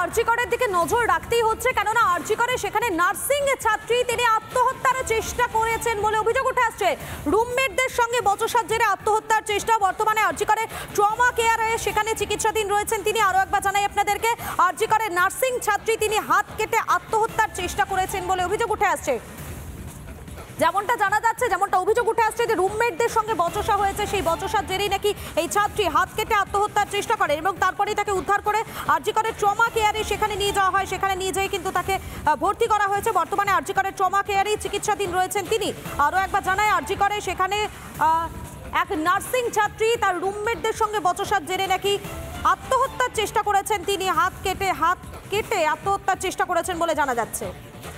আরজি করের দিকে নজর রাখতেই হচ্ছে, কেননা আরজি করে সেখানে নার্সিং ছাত্রী তিনি আত্মহত্যার চেষ্টা করেছেন বলে অভিযোগ উঠে আসছে। রুমমেটদের সঙ্গে বচসার জেরে আত্মহত্যার চেষ্টা। বর্তমানে আরজি করে ট্রমা কেয়ারে সেখানে চিকিৎসাধীন রয়েছেন তিনি। আরও একবার জানাই আপনাদেরকে, আরজি করে নার্সিং ছাত্রী তিনি হাত কেটে আত্মহত্যার চেষ্টা করেছেন বলে অভিযোগ উঠে আসছে। যেমনটা জানা যাচ্ছে, যেমনটা অভিযোগ উঠে আসছে যে রুমমেটদের সঙ্গে বচসা হয়েছে, সেই বচসার জেরেই নাকি এই ছাত্রী হাত কেটে আত্মহত্যার চেষ্টা করে এবং তারপরেই তাকে উদ্ধার করে আরজি করে ট্রমা কেয়ারে সেখানে নিয়ে যাওয়া হয়। সেখানে নিয়ে যেয়ে কিন্তু তাকে ভর্তি করা হয়েছে। বর্তমানে আরজি করে ট্রমা কেয়ারেই চিকিৎসাধীন রয়েছেন তিনি। আরও একবার জানায়, আরজি করে সেখানে এক নার্সিং ছাত্রী তার রুমমেটদের সঙ্গে বচসার জেরে নাকি আত্মহত্যার চেষ্টা করেছেন তিনি। হাত কেটে আত্মহত্যার চেষ্টা করেছেন বলে জানা যাচ্ছে।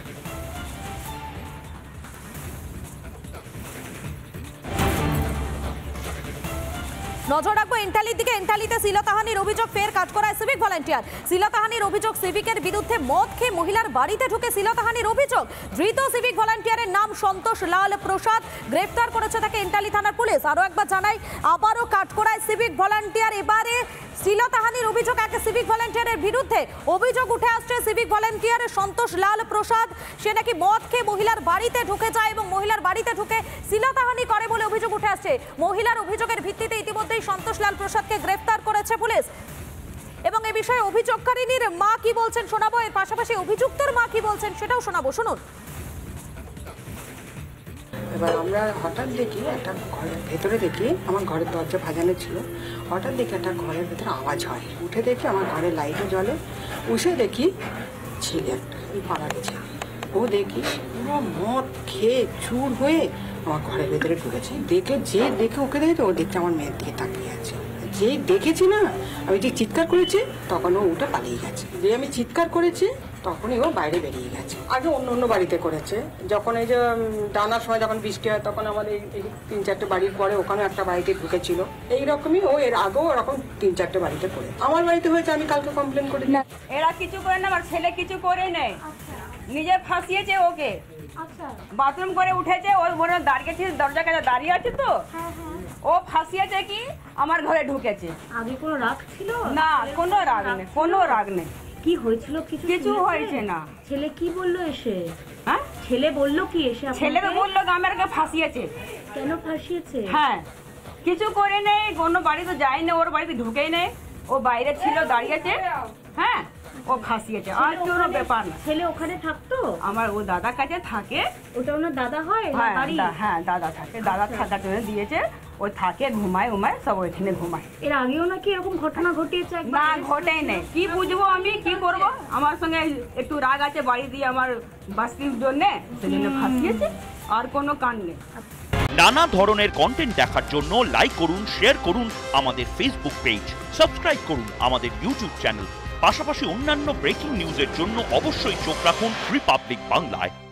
নজর রাখবো এন্টালির দিকে। এন্টালিতে শ্লীলতাহানির অভিযোগ, ফের কাজ করায় সিভিক ভলান্টিয়ার। শ্লীলতাহানির অভিযোগ, সিভিকের বিরুদ্ধে মদ খেয়ে মহিলার বাড়িতে ঢুকে শ্লীলতাহানির অভিযোগ। ধৃত সিভিক ভলান্টিয়ারের নাম সন্তোষ লাল প্রসাদ। গ্রেফতার করেছে তাকে এন্টালি থানার পুলিশ। আরও একবার জানাই, আবারও কাজ করায় সিভিক ভলান্টিয়ার। এবারে শ্লীলতাহানির অভিযোগ এক সিভিক ভলান্টিয়ারের বিরুদ্ধে। অভিযোগ উঠে আসছে সিভিক ভলান্টিয়ার সন্তোষ লাল প্রসাদ, সে নাকি মদ খেয়ে মহিলার বাড়িতে ঢুকে যায় এবং মহিলার বাড়িতে ঢুকে শ্লীলতাহানি করে বলে অভিযোগ উঠে আসছে। মহিলার অভিযোগের ভিত্তিতে ইতিমধ্যেই সন্তোষ লাল প্রসাদকে গ্রেফতার করেছে পুলিশ এবং এ বিষয়ে অভিযোগকারিনীর মা কি বলছেন শোনাবো। এর পাশাপাশি অভিযুক্তর মা কি বলছেন সেটাও শোনাবো, শুনুন। এবার আমরা হঠাৎ দেখি একটা ঘরের ভেতরে দেখি, আমার ঘরের দরজা ভাজানো ছিল, হঠাৎ দেখি একটা ঘরের ভেতরে আওয়াজ হয়। উঠে দেখি আমার ঘরের লাইটও জ্বলে। উঠে দেখি ছেলে একটা, ওই পাড়ার ছেলে, ও দেখি পুরো মদ খেয়ে চুর হয়ে আমার ঘরের ভেতরে ঢুকেছে। দেখে ওকে দেখে ও দেখছে আমার মেয়ের দিকে তাকিয়ে আছে। যেই দেখেছি না, আমি যে চিৎকার করেছি তখন ও উঠে পালিয়ে গেছে। যে আমি চিৎকার করেছি তখনই ও বাইরে বেরিয়ে গেছে। আগে অন্য বাড়িতে করেছে, যখন এই যে ডানার সময় যখন বৃষ্টি হয় তখন আমাদের এই 3-4টে বাড়ির পরে ওখানে একটা বাড়িতে ঢুকেছিল। এইরকমই ও এর আগেও ওরকম 3-4টে বাড়িতে করে। আমার বাড়িতে হয়েছে, আমি কালকে কমপ্লেন করি না। এরা কিছু করে না, আমার ছেলে কিছু করে নেই, নিজে ফাঁসিয়েছে ওকে। বাথরুম করে উঠেছে, ও মনে দাঁড়িয়েছে, দরজা কাছে দাঁড়িয়ে আছে তো, ও ফাঁসিয়েছে কি আমার ঘরে ঢুকেছে। আগে কোনো রাগ ছিল না? কোনো রাগ নেই, কোনো রাগ নেই। কি হয়েছিল? কিছু হয়েছে না। ছেলে কি বললো এসে? হ্যাঁ, ছেলে বললো কি এসে? ছেলে বললো আমাকে ফাঁসিয়েছে। কেন ফাঁসিয়েছে? হ্যাঁ, কিছু করে নেই, কোনো বাড়ি তো যায়নি, ওর বাড়িতে ঢুকেই নেই, ও বাইরে ছিল দাঁড়িয়েছে। হ্যাঁ, ও ফাঁসিয়েছে, আর কোনো ব্যাপার না। ছেলে ওখানে থাকতো? আমার ও দাদার কাছে থাকে। ওটা ওনার দাদা হয়? হ্যাঁ, দাদা থাকে, দাদা থাকার জন্য দিয়েছে। ও থাকে, ঘুমায় সব ওইখানে ঘুমায়। এর আগেও নাকি এরকম ঘটনা ঘটিয়েছে? না, ঘটেই নেই। কি বুঝবো আমি, কি করব? আমার সঙ্গে একটু রাগ আছে বাড়ি দিয়ে আমার বাস্তির জন্য, সেজন্য ফাঁসিয়েছে, আর কোনো কান নেই। নানা ধরনের কন্টেন্ট দেখার জন্য লাইক করুন, শেয়ার করুন আমাদের ফেসবুক পেজ, সাবস্ক্রাইব করুন আমাদের ইউটিউব চ্যানেল। পাশাপাশি অন্যান্য ব্রেকিং নিউজের জন্য অবশ্যই চোখ রাখুন রিপাবলিক বাংলায়।